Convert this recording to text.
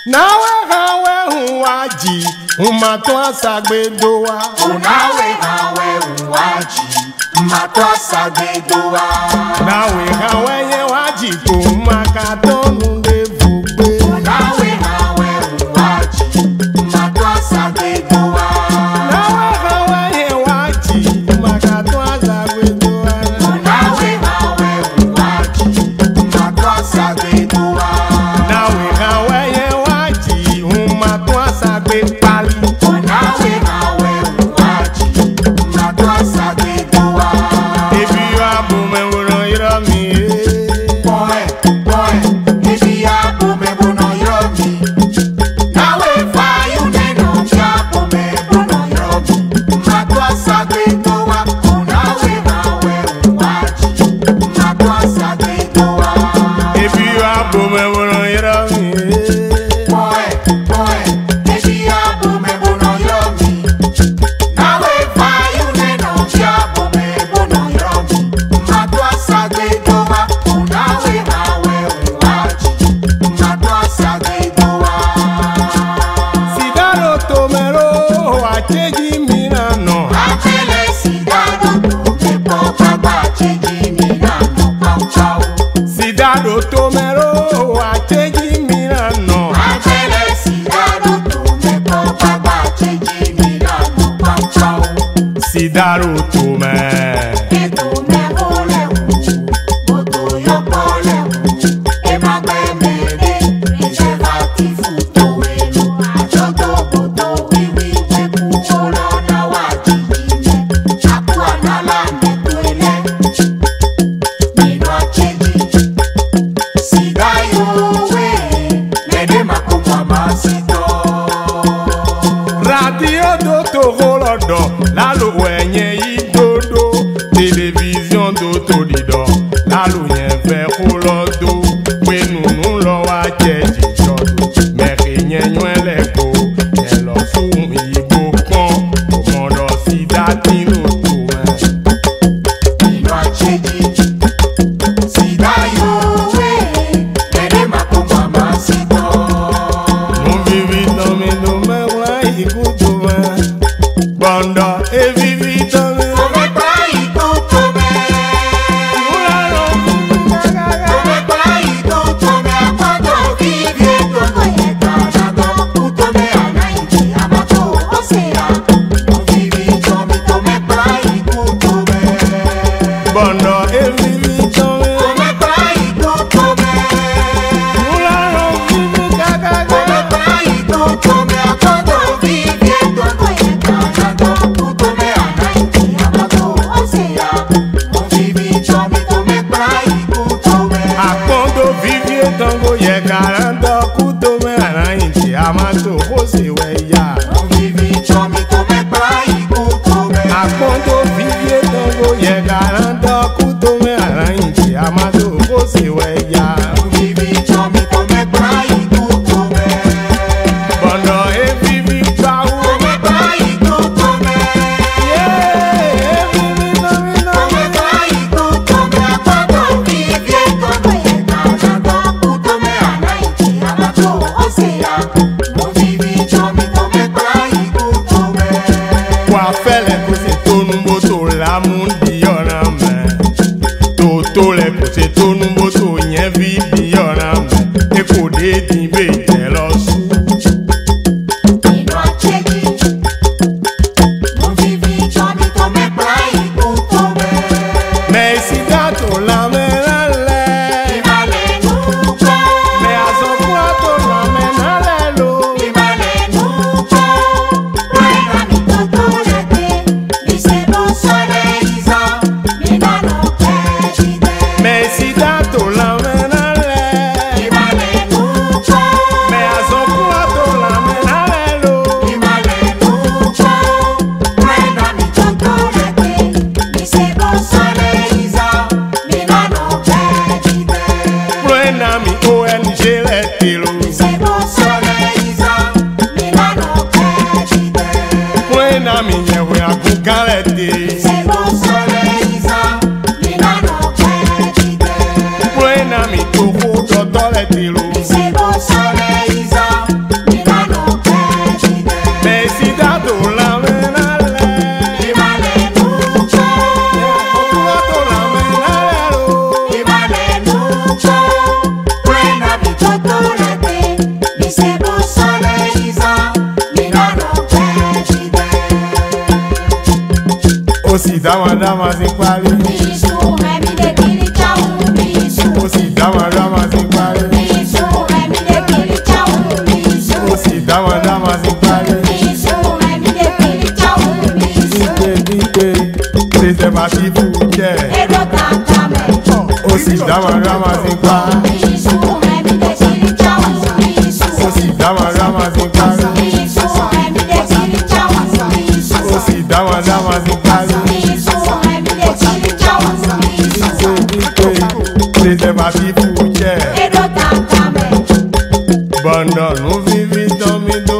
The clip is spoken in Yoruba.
Nawe hawe huwaji umatwa sagbedowa. Nawe hawe huwaji umatwa sagbedowa. Nawe hawe ye waji kumakatonu ndevugbe. Nawe hawe huwaji umatwa sagbedowa. Nawe hawe ye waji kumakatwa sagbedowa. Nawe hawe huwaji umatwa sagbedowa. Nawe hawe ye waji umatwa sagbepali. Nawe hawe huwaji umatwa sagbedowa. Ebi wa bume wono iromi. Boy, ebi ya bume bono yomi. Nawe fayu neno ya bume bono yomi. Umatwa sagbedowa. Nawe hawe huwaji umatwa sagbedowa. Ebi wa bume wono iromi. Boy, ebi ya bume bono yomi. Nawe fayu neno ya bume bono yomi. Umatwa sagbedowa. Nawe hawe huwaji umatwa sagbedowa. Sidaro tomero acheji minano. Achele sidaro tumepo baba cheji minano pauchao. Sidaro tomero acheji minano. Achele sidaro tumepo baba cheji minano pauchao. Sidaro tome. Eto me ole boto yo pole emagbe mede reservati futo elu ajodo boto wiwi weku olo na wajiji akwa na la metuele nino acheji sidayo we mede makomwa masito. Radio dotogolodo lalo wenye idodo. Télévision dotodido lalo yen fe kolodo. Wenunu lo wa cheji jodo. Meri nyenwe leko elo sun igbo kan. Omodo sidatino tome. Nino acheji sidayo we mede makomwa masito. Non vivi dans mes domaines, là, écoute-moi. Banda, et vivi dans mes Come fai tutto me? Come fai tutto me? Quando vivi e quando è casado, tutto me a naiti amato osea. Non vivi come fai tutto me? Banda, et vivi dans mes Come fai tutto me? Come fai tutto me? Quando vivi e quando è casado, tutto me a naiti amato osea. Non vivi come fai tutto me? A quando vivi e tango ye garando kudo me arainti amato kose weya. Non vivi come fai tutto me? A quando vivi e tango ye garando kudo me arainti amato kose weya. Non vivi come fai tutto me? Banda, et vivi pau. Come fai tutto me? Yeah, et vivi dans mes Come fai tutto me? Quando vivi e quando è casado, tutto me a naiti amato osea. Non vivi come fai tutto me? Kwa fele kose tonu moto la mundi yona me. Toto le kose tonu moto nye vidi yona me. Eko de di be jealousy. Nino acheji non vivi come fai tutto me? Me si dato la menale. Rimane nuco, Me asopuato la menale lo. rimane nuco. Guardami tutto da te, mi sembra sorrisa, mi danno credite. Me si dato la menale. Rimane nuco, Me asopuato la menale lo. rimane nuco. Guardami tutto da te, mi sembra sorrisa, mi danno credite. Buena mi ONG le tilo. Sebo sorrisa, Milano credite. Buena mi yewe akukalete. Sebo sorrisa, Milano credite. Buena mi tuku dodole tilo. Sebo sorrisa, dáma sí parí. Bisu ẹ̀mí lè kiri jáwù bisu. Ó sì dáma sí parí. Bisu ẹ̀mí lè kiri jáwù bisu. Ó sì dáma sí parí. Bisu ẹ̀mí lè kiri jáwù bisu. Dípé préservatif jẹ́. Èrò tàǹtà mẹ́jọ. Ó sì dáma sí parí. Bisu ẹ̀mí lè kiri jáwù bisu. Ó sì dáma sí parí. Bisu ẹ̀mí lè kiri jáwù bisu. Ó sì dáma sí parí. Bisu ẹ̀mí lè kiri jáwù bisu. Dípé préservatif jẹ́. Èrò tàǹtà mẹ́jọ. Bọ̀ndọ̀nù fífi tán mi